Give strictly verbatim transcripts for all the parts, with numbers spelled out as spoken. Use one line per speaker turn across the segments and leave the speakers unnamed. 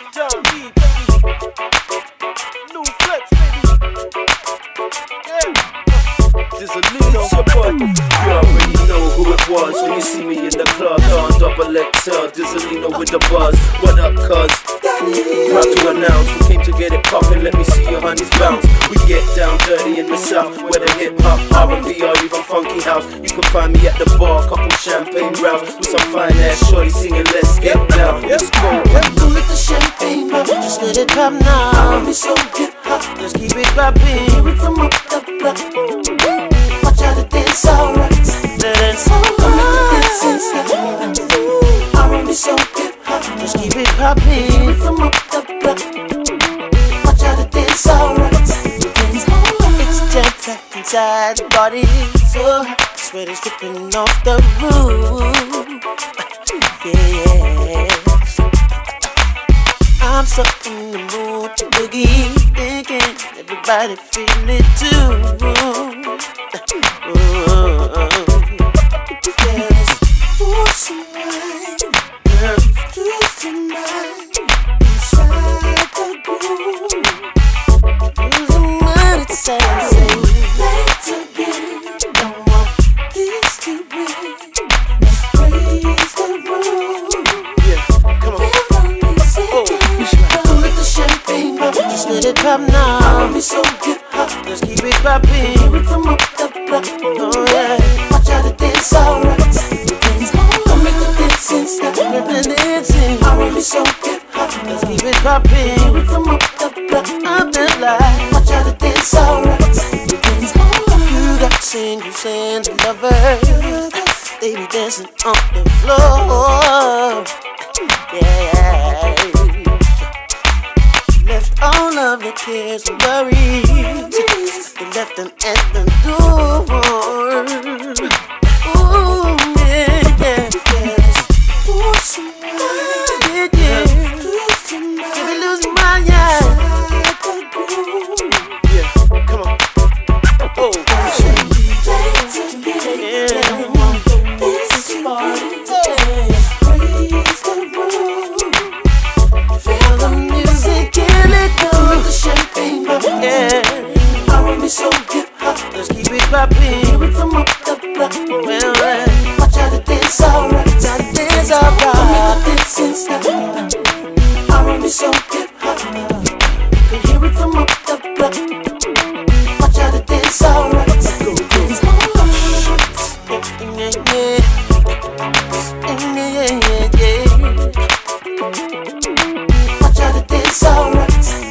Down deep, baby. New flex, baby. Yeah. There's a lead on your butt.
You already know who it was when you see me in the club. Don double X L, Dizzolino with the buzz. What up, cuz? Proud to announce, we came to get it poppin'. Let me see your honeys bounce. We get down dirty in the south, whether hip hop, R and B, or even funky house. You can find me at the bar, couple champagne rounds with some fine ass shorty singing. Let's get down. Let's go.
Don't let the champagne pop, just let it pop now. I want me so hip hop, let's keep it poppin'. Hear it from up the block. Watch how the dance alright. Dance alright. Don't make the dance stop. I want me so hip hop, just keep it poppin'. Hear it from up the block. Watch how the dance alright. Dance alright. It's jam-packed inside the body, so hot, sweat is dripping off the roof. Yeah. I'm so in the mood to boogie, thinking everybody feel it too. Yes, what's tonight? Girl, just tonight, inside the groove. Losing mind, it's sad to say. Let's again, don't want this to end. Let's raise the room.
Yeah, come on.
Don't let the champagne pop, just let it pop now. I want me so hip hop, let's keep it poppin'. Hear it from up the block. Oh yeah, watch how the dance alright. Don't make the dancing stop. Let the dancing. I want me so hip hop, let's keep it poppin'. Hear it from up the block. Up the line, watch how the dance alright. You got single and lovers, they be dancing on the floor. Yeah. Left all of the cares and worries. They left them at the door. Ooh, yeah, yeah, yes. Ooh, tonight, yeah, yeah. Give me losing my mind.
Yeah, come on. Oh,
yeah, I want me so hip hop, let's keep it poppin'. Hear it from up the block. Well, well, watch how the dance alright. How the dance alright. Don't make the dancing stop. I want me so hip hop, can hear it from up the block. Watch how the dance alright. Go, go, yeah, yeah, yeah, yeah, yeah. Watch how the dance alright.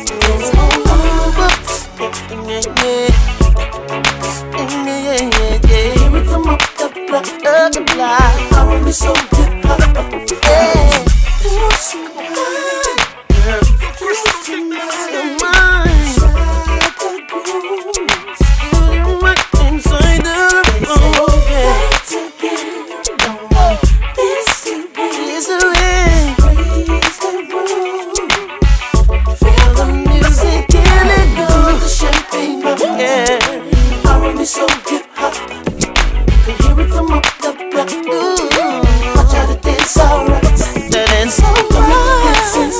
I want me so hip hop, yeah. What's tonight? Girl, what's tonight? Your mind, inside the groove. Feel your mind inside the room, yeah. Don't want this to be so in. Raise the room. Feel the music, kill it, go. With the champagne pop, yeah. I want me so hip hop, can hear it from up the block. Ooh, watch how the dance alright. The dance alright.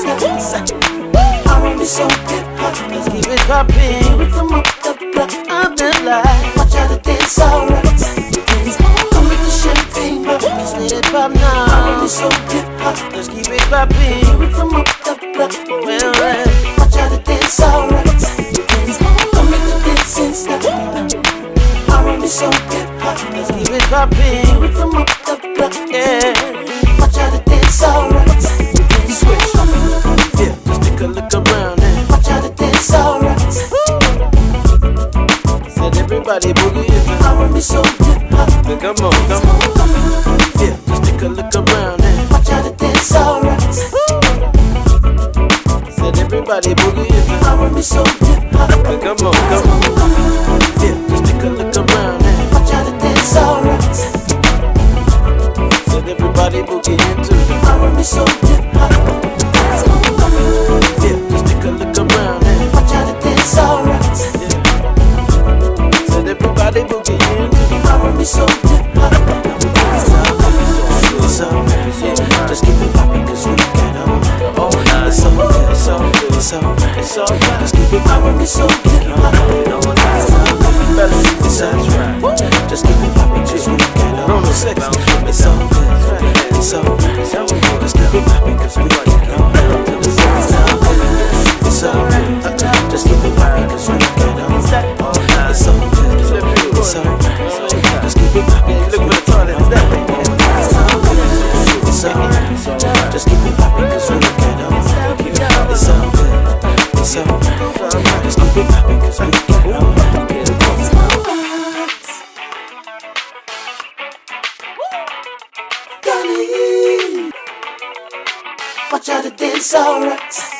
I want me so hip hop, let's keep it poppin'. Hear it from up the block. Up the line, watch how the dance alright. Don't make the champagne pop, let's let it pop now. I want me so hip hop, let's keep it poppin'. Hear it from up the block. Well, well, watch how the dance alright. Don't make the dancing stop. I want me so hip hop, let's keep it poppin'. Hear it from up the block, yeah. Watch how the dance alright.
switch. Yeah, just take a look around and
Watch how the dance alright.
said everybody boogie in the.
I want me so hip hop.
Come on, come on. Yeah, just take a look around and
Watch how the dance alright.
said everybody boogie in the.
I want me so hip hop.
Come on, come on. Yeah, just take a look around and
Watch how the dance alright.
said everybody boogie into the.
I want me so hip hop.
Yeah, just take a look around and
Watch how the dance alright.
yeah, said everybody boogie into the.
I want me so hip hop.
It's alright, yeah. Just keep it poppin' 'cause we got on. It's so good.
It's alright.
It's alright.
Just keep it poppin', it's so good.
You know what I'm
It's alright. Just keep it poppin', just we get on the sex. It's all good. It's alright. Just keep it poppin', cause we get on the sex. It's alright. Just keep it poppin', cause we get on the sex. It's all good. It's alright. Just keep it poppin', cause we get on the sex. It's alright. Just keep it poppin', cause we get on the sex. It's all good. It's alright. Just keep it poppin', cause we get on the sex. Watch out, the dance alright.